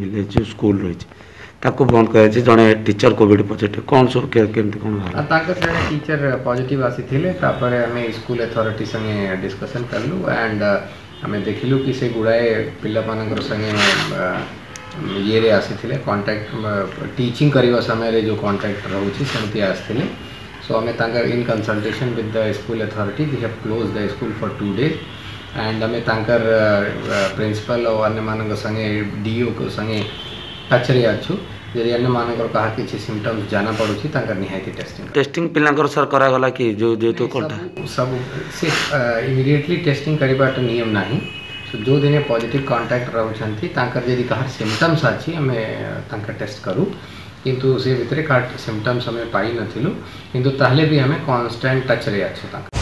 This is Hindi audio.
जो स्कूल रही ताको बंद कर जड़े टीचर कोविड पॉजिटिव कौन सब केमती कौन जड़े टीचर पॉजिटिव आसी आम स्कूल अथॉरिटी संगे डिस्कशन कलु एंड आम देखिलु कि से गुड़ाए पिला मानकर संगे ये आसी कांटेक्ट टीचिंग करने समय जो कांटेक्ट रोचे सेमती आसते सो आम in consultation with the school authority we have close the school for 2 days and आम प्रिंसिपल और अन्य मान संगे डीओ को संगे टच रे अच्छु यदि अन्य मानकर कहा किसी सिम्पटम्स जाना पड़ुछि तांकर निहायती टेस्टिंग पिलांकर सर करा गला कि जो तो कोटा सब से इमीडिएटली टेस्टिंग करबाट नियम नाही सो जो दिने पॉजिटिव कांटेक्ट रहउछंती तांकर यदि कहा सिम्पटम्स अछि हमें तांकर टेस्ट करू किंतु से भितरे का सिम्पटम्स हमें पाई नथिलु किंतु ताहले भी हमें कांस्टेंट टच रे अच्छु तांकर